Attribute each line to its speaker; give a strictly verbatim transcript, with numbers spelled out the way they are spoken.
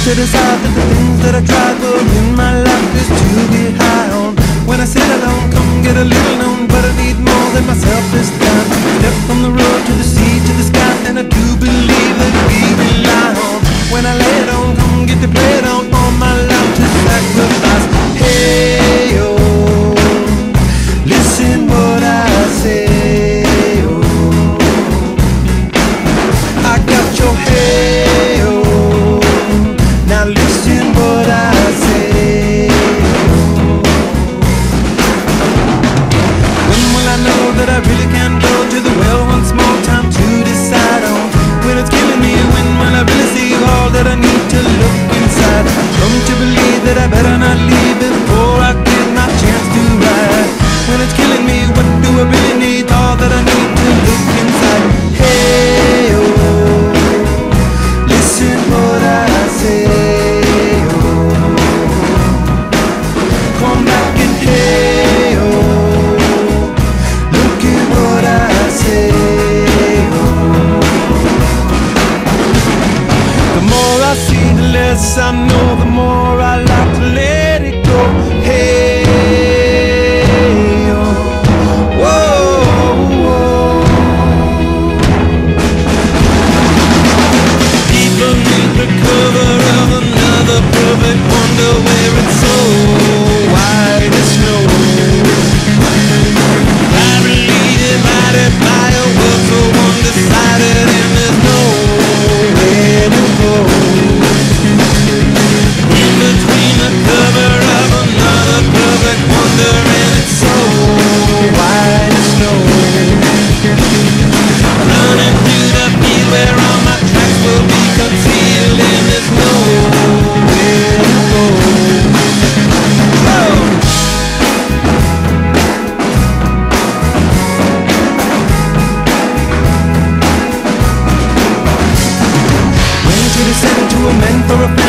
Speaker 1: to decide that the things that I tried were in my life is to be high on. When I sit alone, come get a little known, but I need more than myself this time. Step from the road to the sea to the sky, and I do believe that we rely on. When I lay it on, come get to play it on, all my life to sacrifice. Hey, oh, listen what I say, oh, I got your hey, oh, now listen what I say, oh. When will I know that I really can go to the well once more, time to decide on when it's killing me, when will I really see all that I need to look inside. Come to believe that I better not leave before I get my chance to ride. When it's killing me, what do I really need? All that I need to look inside. Hey, oh, listen what I say, oh, come back and hey, oh, look at what I say, oh. The more I see, the less I know, the more I like to let it go. Hey, oh, whoa, whoa. People need the cover of another perfect wonder where it's so white as snow. Privately divided by a world so undecided, and there's nowhere to go. In between the cover of another perfect wonder, and it's so white as snow. Running through the field where all my tracks will be concealed, and there's nowhere to go. Whoa. When to descend to a man for a